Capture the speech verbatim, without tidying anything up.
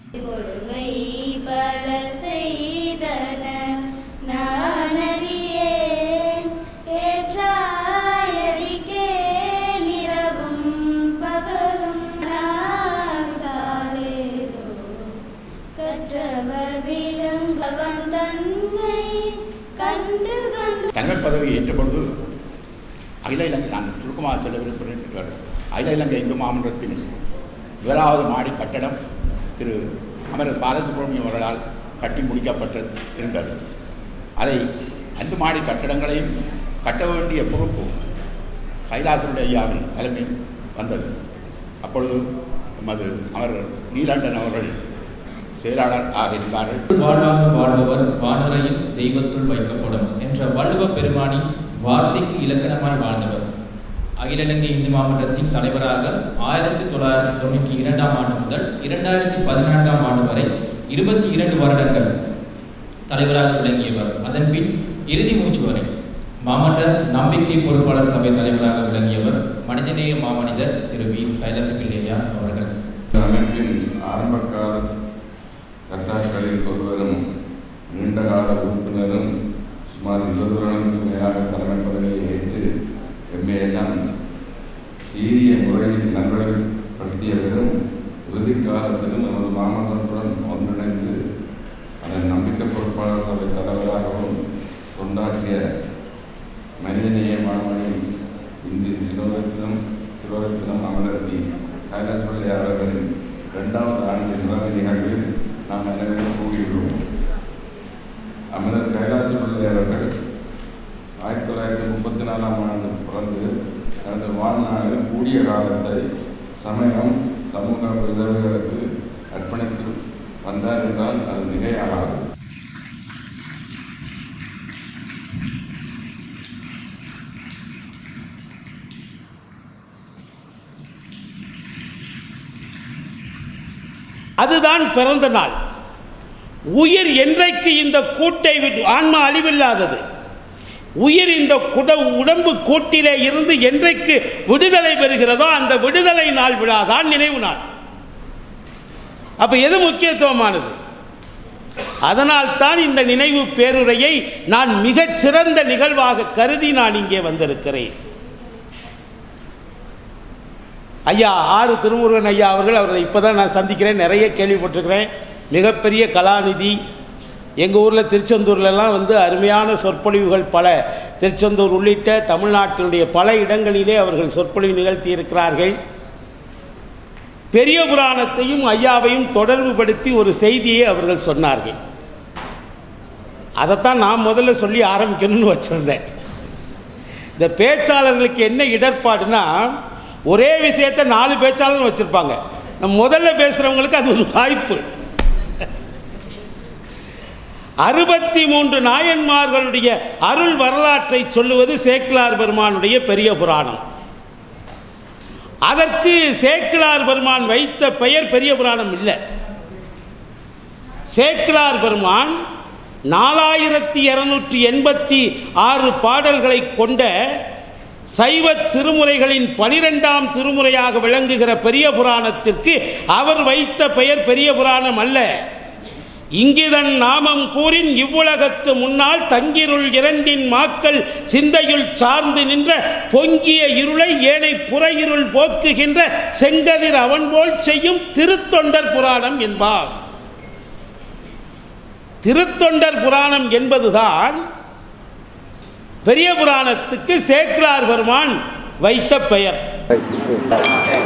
தலைவர் பதவி ஏற்ற பொழுது அகில இலங்கை நான் சுருக்கமாக சொல்ல விரும்புகிறேன். அகில இலங்கை இந்து மாமன்றத்தின் முதலாவது மாடி கட்டடம் திரு அமரர் பாலசுப்ரமணியம் அவர்களால் கட்டி முடிக்கப்பட்டு இருந்தது. அதை அந்த மாடி கட்டடங்களையும் கட்ட வேண்டிய பொறுப்பு கைலாசனுடைய ஐயாவின் தலைமையில் வந்தது. அப்பொழுது நமது அமரர் நீலாண்டன் அவர்கள் செயலாளர் ஆகியிருந்தார்கள். வாழ்வாங்கு வாழ்பவர் வானுரையில் தெய்வத்துள் வைக்கப்படும் என்ற வள்ளுவ பெருமானின் வார்த்தைக்கு இலக்கணமாய் வாழ்ந்தவர். அகில இலங்கை இந்து மாமன்றத்தின் தலைவராக ஆயிரத்தி தொள்ளாயிரத்தி தொண்ணூற்றி இரண்டாம் ஆண்டு முதல் இரண்டாயிரத்தி பதினான்காம் ஆண்டு வரை இருபத்தி இரண்டு வருடங்கள் தலைவராக விளங்கியவர். அதன் பின் இறுதி மூச்சு வரை மாமன்ற நம்பிக்கை பொறுப்பாளர் சபை தலைவராக விளங்கியவர் மனிதநேய மாமனிதர் திரு வி கைலாச பிள்ளையா அவர்கள். அமைப்பின் ஆரம்பகால கர்த்தாக்களில் ஒருவரும் நீண்டகால உறுப்பினரும் சுமார் இருபது வருடங்களுக்கு மேலாக தலைமை பதவியை ஏற்று எம்மையெல்லாம் சீரிய முறையில் நல்வழிப்படுத்தியவரும் இறுதி காலத்திலும் நமது மாமன்றத்துடன் ஒன்றிணைந்து அதன் நம்பிக்கை பொறுப்பாளர் சபை தலைவராகவும் கொண்டாற்றிய மனிதநேய மாமணி இந்தி சிலோகத்திலும் சிலோகத்திலும் அமரர் பி கைலாச பிள்ளை அவர்களின் இரண்டாவது ஆண்டு நிலைமை நிகழ்வில் நாம் அனைவரும் கூறியுள்ளோம். அமரர் கைலாச பிள்ளை அவர்கள் ஆயிரத்தி தொள்ளாயிரத்தி முப்பத்தி நாலாம் ஆண்டு பிறந்து தனது வாழ்நாளில் கூடிய காலத்தை சமயம் சமூக விதவைகளுக்கு அர்ப்பணித்து வந்தார் என்றால் அது மிகையாகாது. அதுதான் பிறந்த நாள். உயிர் என்றைக்கு இந்த கூட்டை விட்டு ஆன்மா அழிவில்லாதது, உயிர் இந்த குட உடம்பு கூட்டிலே இருந்து என்றைக்கு விடுதலை பெறுகிறதோ அந்த விடுதலை நாள் விழாதான் நினைவு நாள். அப்ப எது முக்கியத்துவமானது? அதனால் தான் இந்த நினைவு பேருரையை நான் மிகச் சிறந்த நிகழ்வாக கருதி நான் இங்கே வந்திருக்கிறேன். ஐயா ஆறு திருமுருகன் ஐயா அவர்கள் அவர்களை இப்போ தான் நான் சந்திக்கிறேன். நிறைய கேள்விப்பட்டிருக்கிறேன். மிகப்பெரிய கலாநிதி. எங்கள் ஊரில் திருச்செந்தூர்லலாம் வந்து அருமையான சொற்பொழிவுகள் பல, திருச்செந்தூர் உள்ளிட்ட தமிழ்நாட்டினுடைய பல இடங்களிலே அவர்கள் சொற்பொழிவு நிகழ்த்தி இருக்கிறார்கள். பெரிய புராணத்தையும் ஐயாவையும் தொடர்பு படுத்தி ஒரு செய்தியை அவர்கள் சொன்னார்கள். அதைத்தான் நான் முதல்ல சொல்லி ஆரம்பிக்கணும்னு வச்சுருந்தேன். இந்த பேச்சாளர்களுக்கு என்ன இடர்பாடுனா, ஒரே விஷயத்தை நாலு பேச்சாளர் வச்சுருப்பாங்க. நம்ம முதல்ல பேசுகிறவங்களுக்கு அது ஒரு வாய்ப்பு. அறுபத்தி மூன்று நாயன்மார்களுடைய அருள் வரலாற்றை சொல்லுவது சேக்கிழார் பெருமானுடைய பெரிய புராணம். அதற்கு சேக்கிழார் பெருமான் வைத்த பெயர் பெரிய புராணம் இல்லை. சேக்கிழார் பெருமான் நாலாயிரத்தி இருநூற்றி எண்பத்தி ஆறு பாடல்களை கொண்ட சைவ திருமுறைகளின் பனிரெண்டாம் திருமுறையாக விளங்குகிற பெரிய புராணத்திற்கு அவர் வைத்த பெயர் பெரிய புராணம் அல்ல. இங்கிதன் நாமம் கூறின் இவ்வுலகத்து முன்னால் தங்கிருள் இரண்டின் மாக்கள் சிந்தையுள் சார்ந்து நின்ற பொங்கிய இருளை ஏனை புற இருள் போக்குகின்ற செங்கதிர் அவன் போல் செய்யும் திருத்தொண்டர் புராணம் என்பார். திருத்தொண்டர் புராணம் என்பதுதான் பெரிய புராணத்துக்கு சேக்கிழார் பெருமான் வைத்த பெயர்.